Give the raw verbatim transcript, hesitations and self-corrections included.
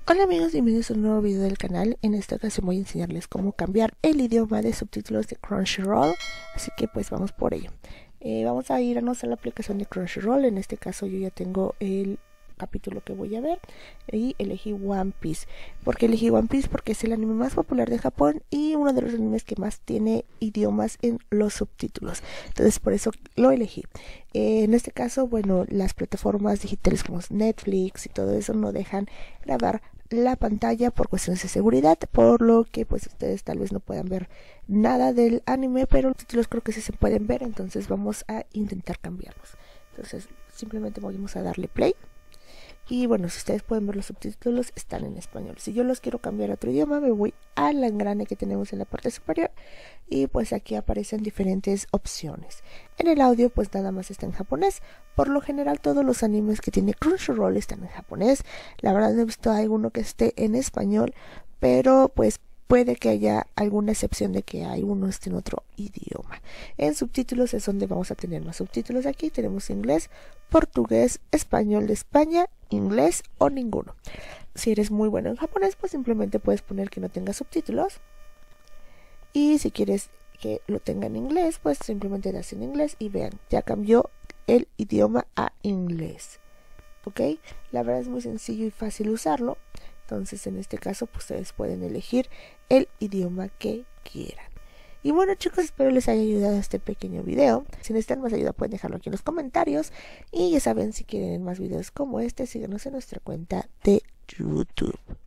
Hola amigos, bienvenidos a un nuevo video del canal. En esta ocasión voy a enseñarles cómo cambiar el idioma de subtítulos de Crunchyroll, así que pues vamos por ello. Eh, vamos a irnos a la aplicación de Crunchyroll. En este caso yo ya tengo el capítulo que voy a ver y elegí One Piece. ¿Por qué elegí One Piece? Porque es el anime más popular de Japón y uno de los animes que más tiene idiomas en los subtítulos, entonces por eso lo elegí. Eh, en este caso, bueno, las plataformas digitales como Netflix y todo eso no dejan grabar la pantalla por cuestiones de seguridad, por lo que pues ustedes tal vez no puedan ver nada del anime, pero los títulos creo que sí se pueden ver, entonces vamos a intentar cambiarlos. Entonces simplemente vamos a darle play. Y bueno, si ustedes pueden ver los subtítulos, están en español. Si yo los quiero cambiar a otro idioma, me voy al engrane que tenemos en la parte superior y pues aquí aparecen diferentes opciones. En el audio pues nada más está en japonés. Por lo general todos los animes que tiene Crunchyroll están en japonés. La verdad no he visto alguno que esté en español, pero pues puede que haya alguna excepción de que hay uno esté en otro idioma. En subtítulos es donde vamos a tener más subtítulos. Aquí tenemos inglés, portugués, español de España, inglés o ninguno. Si eres muy bueno en japonés, pues simplemente puedes poner que no tenga subtítulos. Y si quieres que lo tenga en inglés, pues simplemente das en inglés y vean, ya cambió el idioma a inglés. ¿Ok? La verdad es muy sencillo y fácil usarlo. Entonces en este caso pues ustedes pueden elegir el idioma que quieran. Y bueno chicos, espero les haya ayudado este pequeño video. Si necesitan más ayuda pueden dejarlo aquí en los comentarios. Y ya saben, si quieren más videos como este, síganos en nuestra cuenta de YouTube.